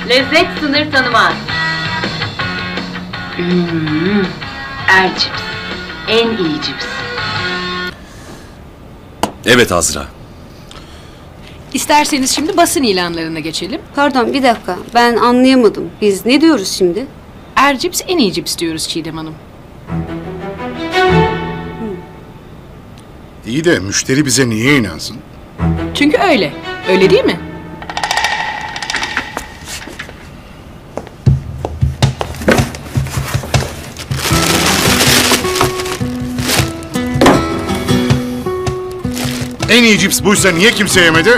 Lezzet sınır tanımaz. Ercips. En iyi cips. Evet Azra. İsterseniz şimdi basın ilanlarına geçelim. Pardon bir dakika, ben anlayamadım. Biz ne diyoruz şimdi? Ercips en iyi cips diyoruz Çiğdem Hanım. İyi de müşteri bize niye inansın? Çünkü öyle. Öyle değil mi? En iyi cips buysa niye kimse yemedi?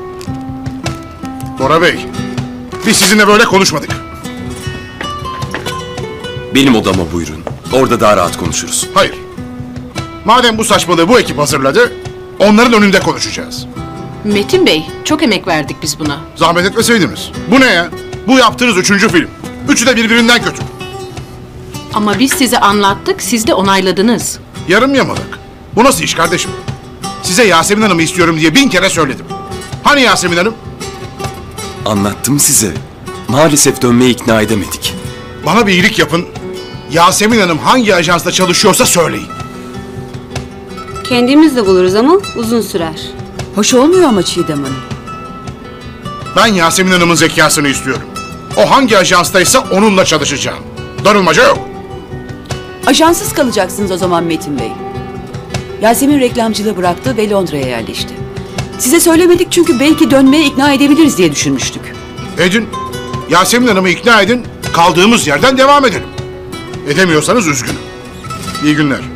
Bora Bey, biz sizinle böyle konuşmadık. Benim odama buyurun. Orada daha rahat konuşuruz. Hayır. Madem bu saçmalığı bu ekip hazırladı, onların önünde konuşacağız. Metin Bey, çok emek verdik biz buna. Zahmet etmeseydiniz. Bu ne ya? Bu yaptığınız 3. film. Üçü de birbirinden kötü. Ama biz size anlattık, siz de onayladınız. Yarım yamalak. Bu nasıl iş kardeşim? Size Yasemin Hanım'ı istiyorum diye 1000 kere söyledim. Hani Yasemin Hanım? Anlattım size. Maalesef dönmeye ikna edemedik. Bana bir iyilik yapın. Yasemin Hanım hangi ajansta çalışıyorsa söyleyin. Kendimiz de buluruz ama uzun sürer. Hoş olmuyor ama Çiğdem Hanım. Ben Yasemin Hanım'ın zekasını istiyorum. O hangi ajanstaysa onunla çalışacağım. Darılmaca yok. Ajansız kalacaksınız o zaman Metin Bey. Yasemin reklamcılığı bıraktı ve Londra'ya yerleşti. Size söylemedik çünkü belki dönmeye ikna edebiliriz diye düşünmüştük. Edin. Yasemin Hanım'ı ikna edin. Kaldığımız yerden devam edelim. Edemiyorsanız üzgünüm. İyi günler.